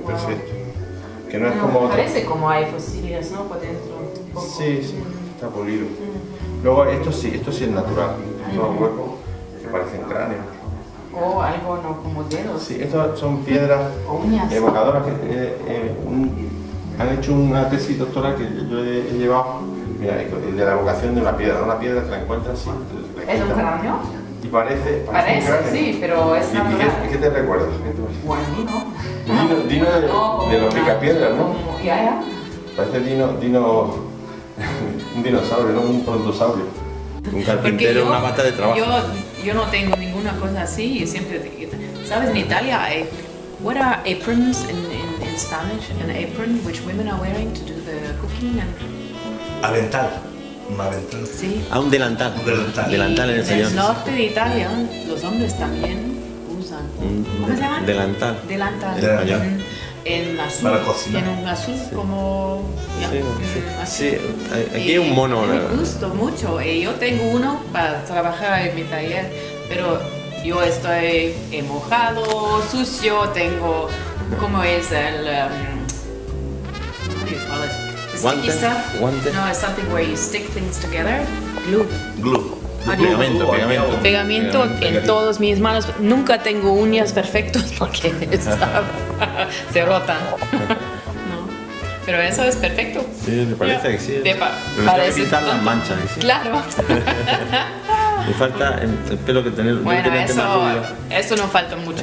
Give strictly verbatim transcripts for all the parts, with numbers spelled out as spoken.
perfecto. Que no es No, como... parece como hay fosillas, ¿no? Por dentro. Un poco. Sí, sí, está pulido. Luego esto sí, esto sí es natural. Estos huecos que parecen cráneos. O algo, ¿no? Como dedos. Sí, estas son piedras Uñas. evocadoras que eh, eh, un, han hecho una tesis doctoral que yo he, he llevado, mira, de la evocación de una piedra. Una piedra que la encuentras así. ¿Es un cráneo? Y parece... Parece, un cráneo. sí, pero es ¿Y, y natural. qué, qué te recuerdas? ¿Qué te... Bueno, ¿no? Dino, dino de, No, de los una- picapiedras, ¿no? como- Ya, ya. Parece dino, dino, un dinosaurio, no un brontosaurio. Un Porque carpintero, yo, una bata de trabajo. yo, yo no tengo ninguna cosa así y siempre, ¿sabes? En Italia hay, what are aprons in, in, in Spanish? An apron which women are wearing to do the cooking and... Avental. Un avental. Sí. Ah, un delantal. Un delantal. Delantal en Y español. el norte de Italia los hombres también usan. Un ¿Cómo se llama? delantal. Delantal. En español. Mm, En azul. Para cocinar. En un azul como... ya, Sí, mm, así. sí, aquí hay un mono. Me ¿no? gusta mucho. Y yo tengo uno para trabajar en mi taller, pero yo estoy eh, mojado, sucio, tengo... ¿Cómo es el...? Um, what do you call it? The sticky Guante, stuff? guante. No, it's something where you stick things together. Glue. Glue. Ah, glue. Pegamento, Glue, pegamento. glue. Pegamento en Pegamento. todas mis manos. Nunca tengo uñas perfectas porque está- se rotan. No. Pero eso es perfecto. Sí, me parece que sí. De pa- Pero me tengo que parece quitar las tonto. manchas. ¿sí? Claro. Me falta el, el pelo que tener. Bueno, yo tenía el tema eso, rubio. eso no falta mucho.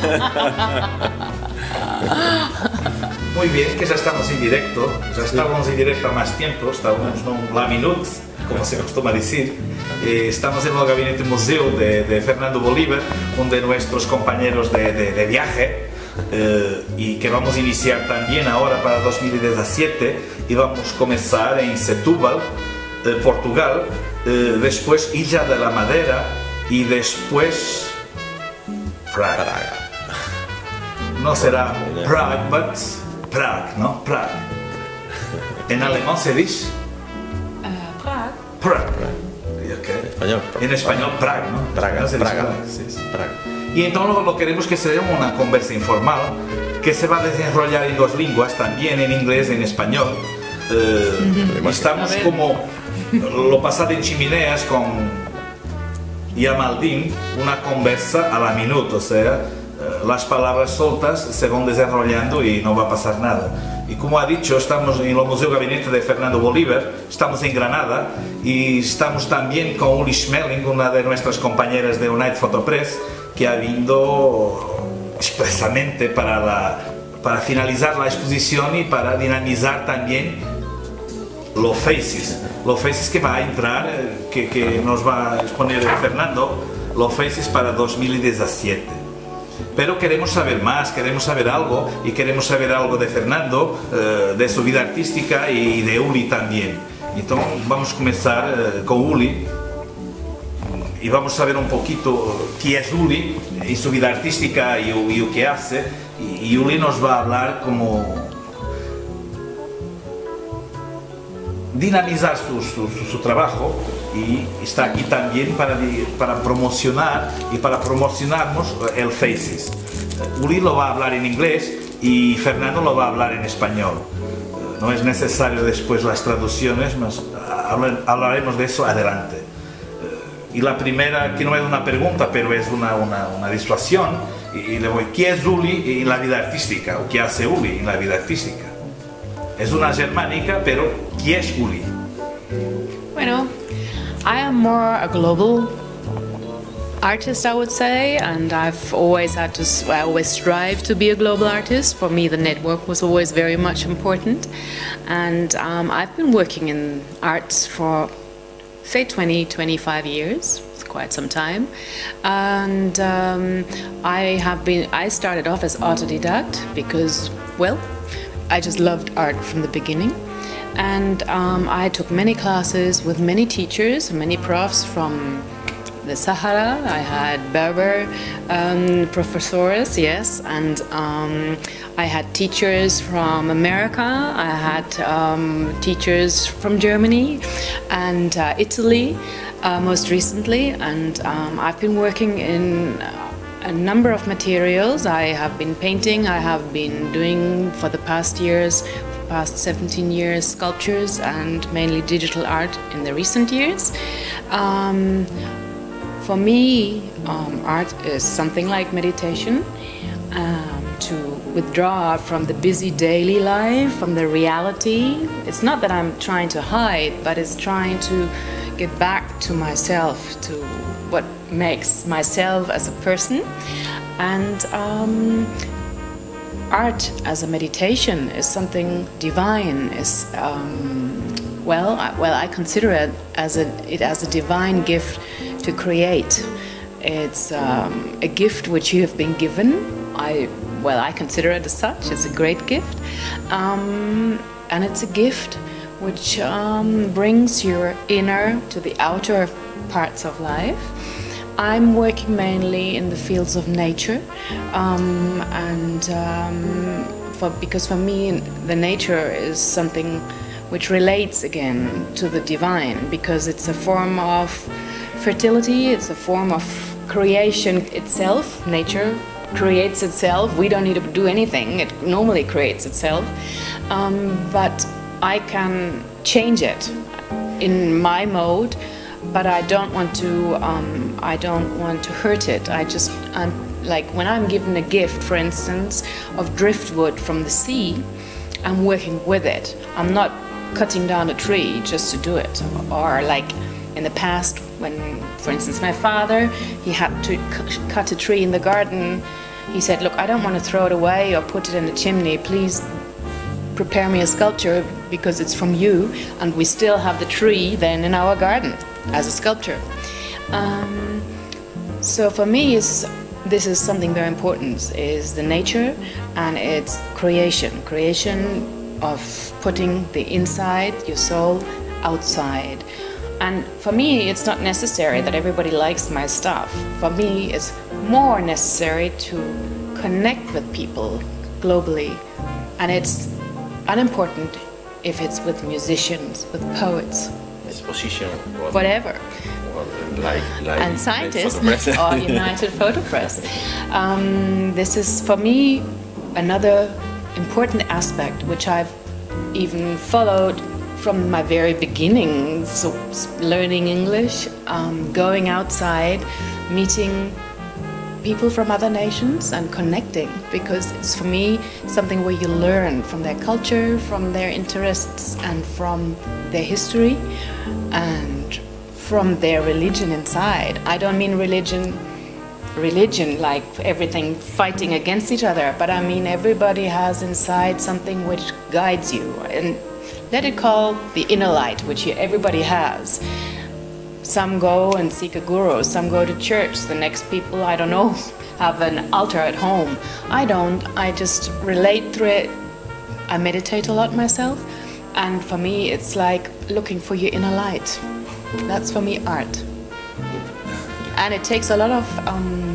Muy bien, que ya estamos en directo, ya estábamos en directo há más tiempo, estábamos num La Minute, como se costuma decir. Eh, estamos en el gabinete museo de, de Fernando Bolívar, uno de nuestros compañeros de, de, de viaje, eh, y que vamos a iniciar también ahora para dos mil diecisiete, y vamos a comenzar en Setúbal, eh, Portugal, eh, después Ilha de la Madeira y después Praga. No será Prague, but Prague, ¿no? Prague. En alemán se dice Uh, Prague. Prague. Okay. Español. En español, Prague, ¿no? Praga, No se dice Praga. Prague, sí, sí. Praga. Y entonces lo, lo queremos que sea una conversa informal que se va a desarrollar en dos lenguas, también en inglés y en español. Eh, estamos A ver. como lo pasado en chimeneas con Yamaldín, una conversa a la minuto, o sea, eh, las palabras soltas se van desarrollando y no va a pasar nada. Y como ha dicho, estamos en el Museo Gabinete de Fernando Bolívar, estamos en Granada y estamos también con Uli Schmeling, una de nuestras compañeras de United Photopress, que ha venido expresamente para, la, para finalizar la exposición y para dinamizar también los Faces. Los Faces que va a entrar, eh, que, que nos va a exponer Fernando, los Faces para dos mil diecisiete. Pero queremos saber más, queremos saber algo y queremos saber algo de Fernando, eh, de su vida artística y de Uli también. Entonces vamos a comenzar eh, con Uli y vamos a saber un poquito quién es Uli y su vida artística y, y lo que hace. Y, y Uli nos va a hablar como dinamizar su, su, su, su trabajo, y está aquí también para, para promocionar y para promocionarnos el Faces. Uli lo va a hablar en inglés y Fernando lo va a hablar en español. No es necesario después las traducciones, mas hablaremos de eso adelante. Y la primera, que no es una pregunta, pero es una, una, una disuasión, y le voy, ¿qué es Uli en la vida artística? ¿O qué hace Uli en la vida artística? Es una germánica, pero ¿qué es Uli? Bueno, I am more a global artist, I would say, and I've always had to, I always strive to be a global artist. For me, the network was always very much important, and um, I've been working in arts for, say, twenty, twenty-five years. It's quite some time, and um, I have been. I started off as autodidact because, well, I just loved art from the beginning. And um, I took many classes with many teachers, many profs from the Sahara. I had Berber um, professors, yes, and um, I had teachers from America. I had um, teachers from Germany and uh, Italy, uh, most recently. And um, I've been working in a number of materials. I have been painting, I have been doing for the past years, past seventeen years, sculptures and mainly digital art in the recent years. Um, for me, um, art is something like meditation, um, to withdraw from the busy daily life, from the reality. It's not that I'm trying to hide, but it's trying to get back to myself, to what makes myself as a person. And um, art as a meditation is something divine. Is um, well, I, well, I consider it as a it as a divine gift to create. It's um, a gift which you have been given. I well, I consider it as such. It's a great gift, um, and it's a gift which um, brings your inner to the outer parts of life. I'm working mainly in the fields of nature, um, and um, for, because for me the nature is something which relates again to the divine, because it's a form of fertility, it's a form of creation itself. Nature creates itself. We don't need to do anything. It normally creates itself, um, but I can change it in my mode, but I don't want to. Um, I don't want to hurt it. I just, I'm like when I'm given a gift, for instance, of driftwood from the sea, I'm working with it. I'm not cutting down a tree just to do it, or like in the past when, for instance, my father, he had to cut a tree in the garden. He said, look, I don't want to throw it away or put it in the chimney. Please prepare me a sculpture because it's from you, and we still have the tree then in our garden as a sculpture. Um, so for me, it's, this is something very important, is the nature and its creation. Creation of putting the inside, your soul, outside. And for me, it's not necessary that everybody likes my stuff. For me, it's more necessary to connect with people globally. And it's unimportant if it's with musicians, with poets, Exposition. What, whatever. What, like, like, And scientists, like or United Photo Press. Um, this is, for me, another important aspect which I've even followed from my very beginning, so learning English, um, going outside, meeting people from other nations and connecting, because it's for me something where you learn from their culture, from their interests and from their history and from their religion inside. I don't mean religion religion like everything fighting against each other, but I mean everybody has inside something which guides you, and let it call the inner light, which everybody has. Some go and seek a guru, some go to church, the next people, I don't know, have an altar at home. I don't, I just relate through it. I meditate a lot myself, and for me it's like looking for your inner light. That's for me art. And it takes a lot of, um,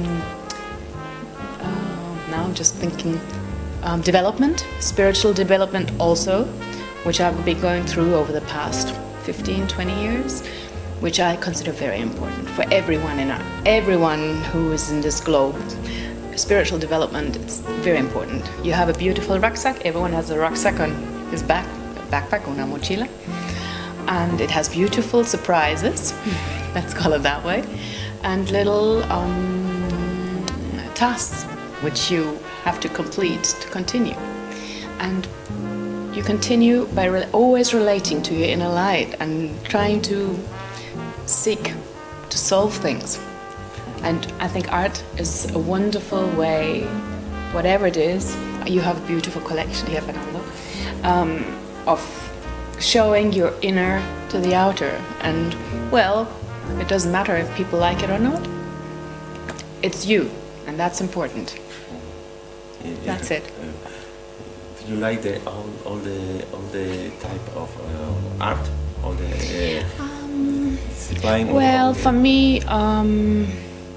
uh, now I'm just thinking, um, development, spiritual development also, which I've been going through over the past fifteen, twenty years, which I consider very important for everyone in our, everyone who is in this globe. Spiritual development, it's very important. You have a beautiful rucksack, everyone has a rucksack on his back, a backpack, una mochila, and it has beautiful surprises, let's call it that way, and little um, tasks which you have to complete to continue. And you continue by re always relating to your inner light and trying to seek to solve things. And I think art is a wonderful way, whatever it is, you have a beautiful collection here, Fernando, um, of showing your inner to the outer. And, well, it doesn't matter if people like it or not. It's you, and that's important. Yeah, That's it. Uh, do you like the all, all the all the type of uh, art, all the uh, Um, discipline? well, all for the, me, um,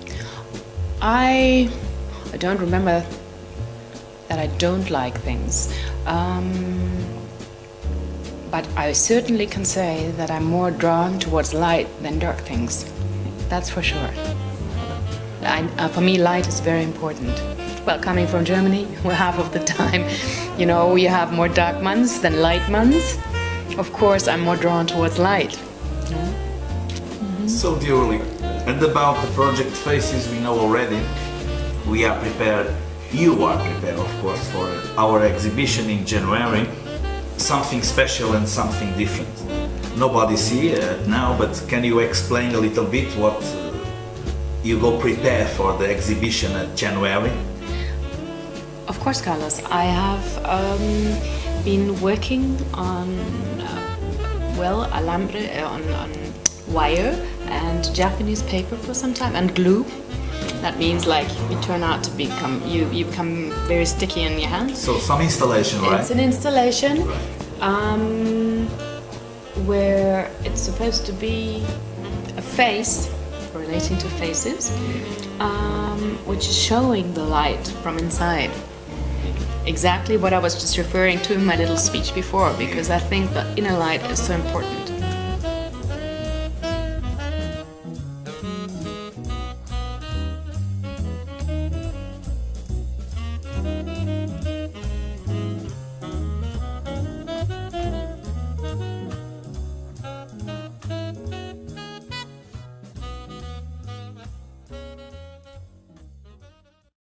I I don't remember that I don't like things. Um, but I certainly can say that I'm more drawn towards light than dark things. That's for sure. I, uh, for me, light is very important. Well, coming from Germany, where half of the time, you know, you have more dark months than light months. Of course, I'm more drawn towards light. Yeah. Mm-hmm. So, dearly, and about the project Faces, we know already. We are prepared, you are prepared, of course, for our exhibition in January. Something special and something different. Nobody see it now, but can you explain a little bit what uh, you go prepare for the exhibition at January? Of course, Carlos. I have um, been working on, uh, well, alambre, uh, on, on wire and Japanese paper for some time, and glue. That means like you turn out to become, you, you become very sticky in your hands. So some installation, right? It's an installation right. um, where it's supposed to be a face relating to faces, um, which is showing the light from inside. Exactly what I was just referring to in my little speech before, because I think the inner light is so important.